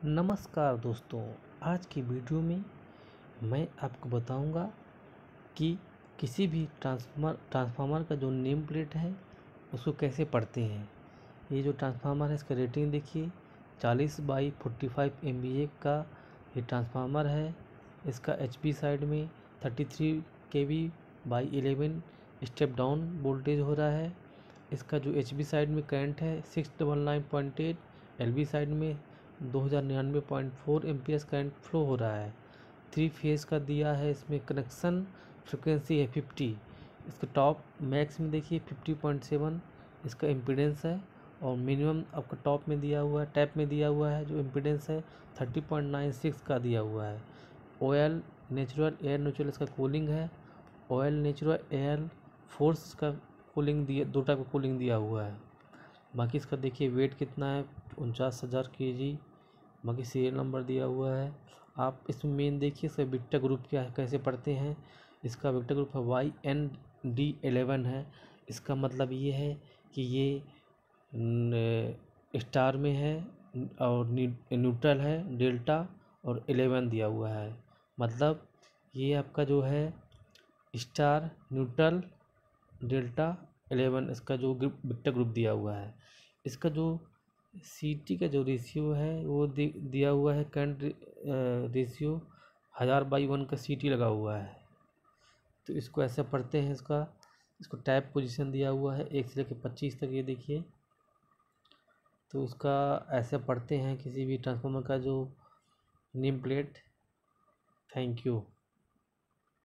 नमस्कार दोस्तों, आज की वीडियो में मैं आपको बताऊंगा कि किसी भी ट्रांसफार्मर का जो नेम प्लेट है उसको कैसे पढ़ते हैं। ये जो ट्रांसफार्मर है इसका रेटिंग देखिए 40/45 MVA का ये ट्रांसफार्मर है। इसका HP साइड में 33 kV/11 स्टेप डाउन वोल्टेज हो रहा है। इसका जो HV साइड में करंट है 699.8, LV साइड में 2099.4 एम्पियर्स करंट फ्लो हो रहा है। 3 फेज का दिया है। इसमें कनेक्शन फ्रिक्वेंसी है 50। इसका टॉप मैक्स में देखिए 50.7 इसका इम्पीडेंस है और मिनिमम आपका टॉप में दिया हुआ है, टैप में दिया हुआ है जो इम्पीडेंस है 30.96 का दिया हुआ है। ऑयल नेचुरल एयर नेचुरल इसका कूलिंग है। ऑयल नेचुरल एयर फोर्स का कूलिंग दिया, 2 टाइप का कूलिंग दिया हुआ है। बाकी इसका देखिए वेट कितना है 49,000 kg। बाकी सीरियल नंबर दिया हुआ है। आप इसमें मेन देखिए इसका विक्टर ग्रुप क्या है, कैसे पढ़ते हैं। इसका विक्टर ग्रुप है YND11 है। इसका मतलब ये है कि ये स्टार में है और न्यूट्रल है, डेल्टा और 11 दिया हुआ है। मतलब ये आपका जो है स्टार, न्यूट्रल, डेल्टा, 11 इसका जो विक्टर ग्रुप दिया हुआ है। इसका जो CT का जो रेशियो है वो दिया हुआ है। करंट रेशियो 1000/1 का CT लगा हुआ है। तो इसको ऐसे पढ़ते हैं। इसको टैप पोजीशन दिया हुआ है 1 से लेकर 25 तक, ये देखिए। तो उसका ऐसे पढ़ते हैं किसी भी ट्रांसफार्मर का जो नेम प्लेट। Thank you.